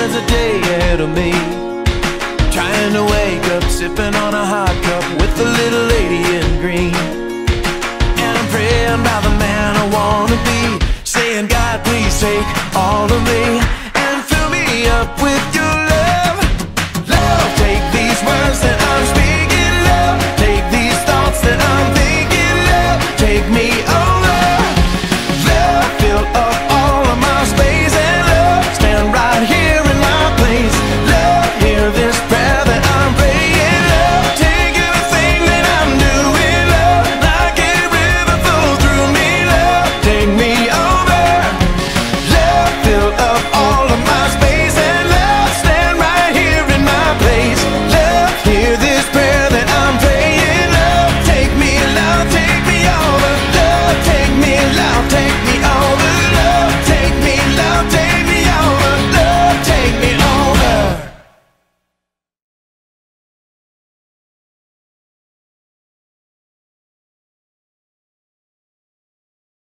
there's a day ahead of me, trying to wake up, sipping on a hot cup with the little lady in green. And I'm praying about the man I wanna be, saying, God, please take all of me.